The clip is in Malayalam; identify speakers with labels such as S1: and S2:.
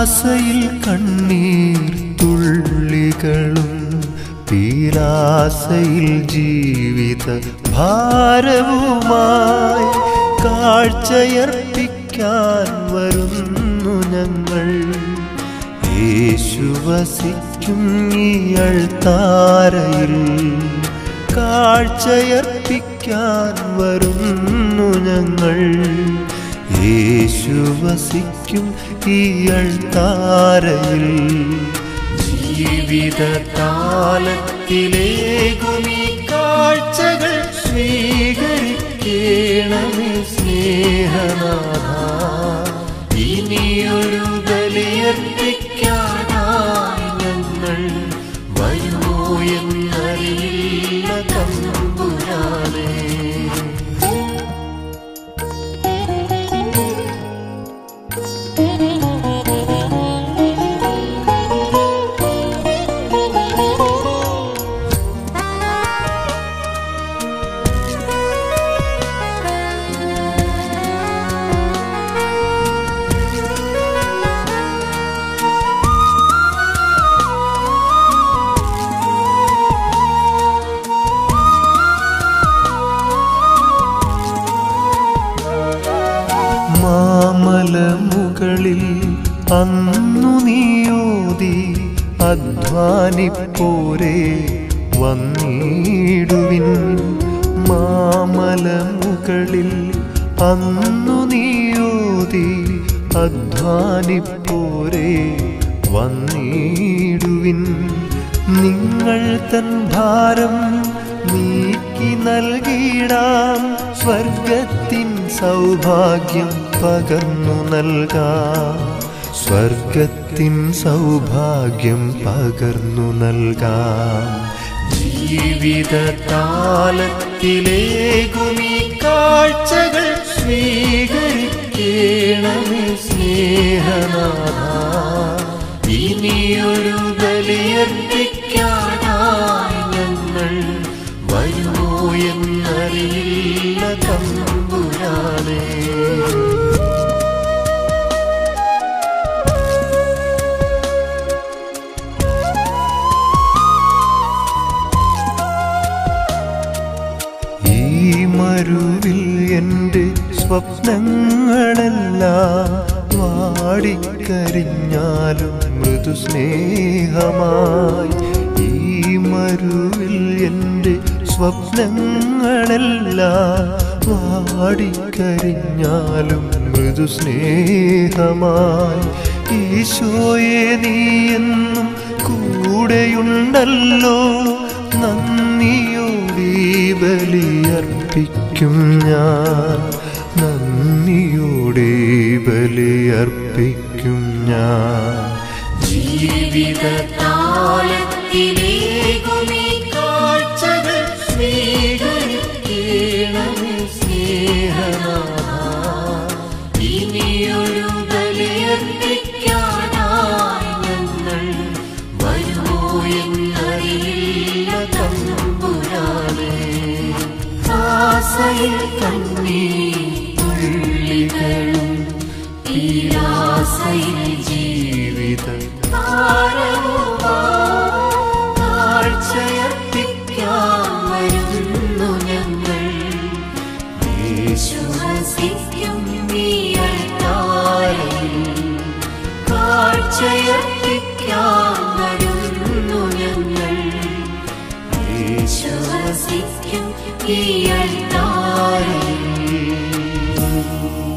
S1: പ്രത്യാശയിൽ കണ്ണീർ തുള്ളികളും പീലാശയിൽ ജീവിത ഭാരവുമായി കാഴ്ചയർപ്പിക്കാൻ വരുന്നു ഞങ്ങൾ. യേശു വസിക്കും ഈ അൾത്താരയിൽ കാഴ്ചയർപ്പിക്കാൻ വരുന്നു ഞങ്ങൾ. യേശു വസിക്കും ഈ അൾത്താരയിൽ. ജീവിത കാലത്തിലേക്കും ഈ കാഴ്ചകൾ സ്വീകരിക്കണമേ സ്നേഹനാഥ. ഇനിയൊരു ബലിയർപ്പിക്കാനായി ഞങ്ങൾ വരുമോ എന്നറിയില്ല തമ്പുരാനേ. മാമലമുകളിൽ അന്നു നീയോതി അധ്വാനിപ്പോരെ വന്നിടുവിൻ. മാമലമുകളിൽ അന്നു നീയോതി അധ്വാനിപ്പോരെ വന്നിടുവിൻ. നിങ്ങൾ തൻ ഭാരം നീക്കി നൽകിടാം. സ്വർഗത്തിൻ സൗഭാഗ്യം പകർന്നു നൽകാം. സ്വർഗത്തിൻ സൗഭാഗ്യം പകർന്നു നൽകാം. ജീവിത കാലത്തിലേക്കും ഈ കാഴ്ചകൾ സ്വീകരിക്കണമേ സ്നേഹനാഥ. ഇനിയൊരു ബലിയർപ്പിക്കാനായി ഞങ്ങൾ വരുമോ എന്നറിയില്ല തമ്പുരാനേ. ഈ മരുവിൽ എൻ്റെ സ്വപ്നങ്ങളെല്ലാം വാടിക്കരിഞ്ഞാലും മൃദുസ്നേഹമായി. ഈ മരുവിൽ എൻ്റെ സ്വപ്നങ്ങളെല്ലാം വാടിക്കരിഞ്ഞാലും മൃദുസ്നേഹമായി. ഈശോയെ നീ എന്നും കൂടെയുണ്ടല്ലോ. നന്ദിയോടെ ബലിയർപ്പിക്കും ഞാൻ. നന്ദിയോടെ ബലിയർപ്പിക്കും ഞാൻ. ജീവിത കാലത്തിലേക്കും ഈ കാഴ്ചകൾ സ്വീകരിക്കണമേ സ്നേഹനാഥ. ഇനിയൊരു ബലിയർപ്പിക്കാനായി ഞങ്ങൾ വരുമോ എന്നറിയില്ല തമ്പുരാനേ. ആശയിൽ കണ്ണീർ തുള്ളികളും പീലാശയിൽ ജീവിത കാഴ്ചയർപ്പിക്കാൻ വരുന്നു ഞങ്ങൾ. യേശു വസിക്കും ഈ അൾത്താരയിൽ കാഴ്ചയർപ്പിക്കാൻ വരുന്നു ഞങ്ങൾ. യേശു വസിക്കും ഈ അൾത്താരയിൽ.